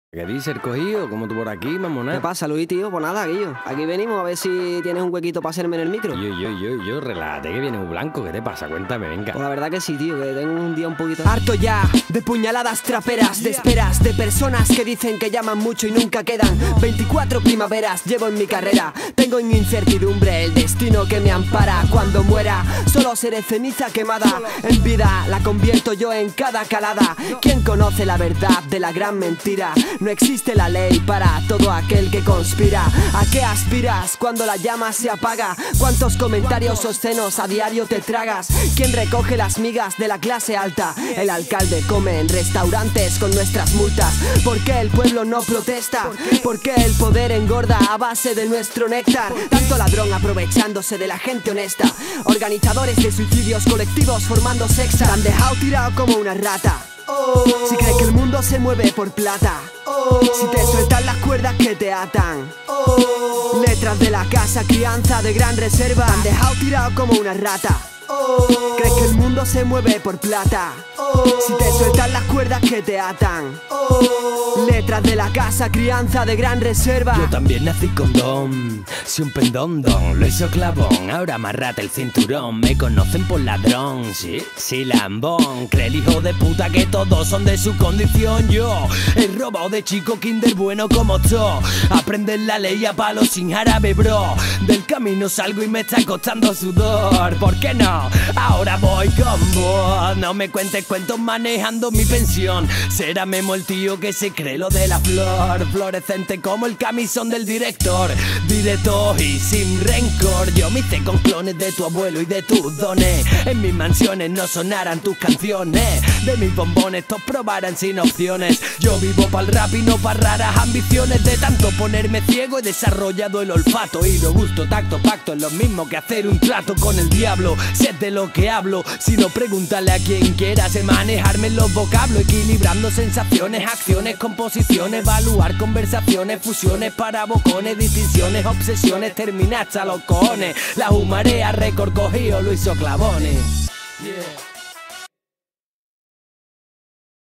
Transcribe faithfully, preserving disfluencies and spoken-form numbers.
¿Qué dices, el cogido? ¿Cómo tú por aquí, mamona? ¿Qué pasa, Luis, tío? Pues nada, Guillo. Aquí venimos a ver si tienes un huequito para hacerme en el micro. Yo, yo, yo, yo, relájate que viene muy blanco. ¿Qué te pasa? Cuéntame, venga. Pues la verdad que sí, tío, que tengo un día un poquito... Harto ya de puñaladas traperas, de esperas, de personas que dicen que llaman mucho y nunca quedan. veinticuatro primaveras llevo en mi carrera. Tengo en incertidumbre el destino que me ampara. Cuando muera, solo seré ceniza quemada. En vida la convierto yo en cada calada. ¿Quién conoce la verdad de la gran mentira? No existe la ley para todo aquel que conspira. ¿A qué aspiras cuando la llama se apaga? ¿Cuántos comentarios obscenos a diario te tragas? ¿Quién recoge las migas de la clase alta? El alcalde come en restaurantes con nuestras multas. ¿Por qué el pueblo no protesta? ¿Por qué el poder engorda a base de nuestro néctar? Tanto ladrón aprovechándose de la gente honesta. Organizadores de suicidios colectivos formando sexta. Te han dejado tirado como una rata. Si crees que el mundo se mueve por plata, si te sueltan las cuerdas que te atan. Letras de la casa, crianza de gran reserva. Te han dejado tirado como una rata. ¿Crees que el mundo se mueve por plata? Si te sueltan las cuerdas que te atan. Letras de la casa, crianza de gran reserva. Yo también nací con don. Si un pendón don lo hizo clavón, ahora amarrate el cinturón. Me conocen por ladrón, sí, sí, lambón. Cree el hijo de puta que todos son de su condición. Yo he robado de chico kinder bueno como tú. Aprender la ley a palo sin jarabe, bro. Del camino salgo y me está costando sudor. ¿Por qué no? Ahora voy con vos. No me cuentes cuentos manejando mi pensión. Será Memo el tío que se cree lo de la flor. Fluorescente como el camisón del director. Directo y sin rencor. Yo me hice con clones de tu abuelo y de tus dones. En mis mansiones no sonaran tus canciones. De mis bombones todos probaran sin opciones. Yo vivo pa'l rap y no pa' raras ambiciones. De tanto ponerme ciego he desarrollado el olfato y lo gusto, tacto, pacto. Es lo mismo que hacer un trato con el diablo. Sé de lo que hablo, si no pregúntale a quien quiera. Sé manejarme en los vocablos, equilibrando sensaciones, acciones, composiciones, evaluar conversaciones, fusiones para bocones, distinciones, obsesiones, terminar hasta los cojones. La humarea, récord cogido, lo hizo clavones. Yeah.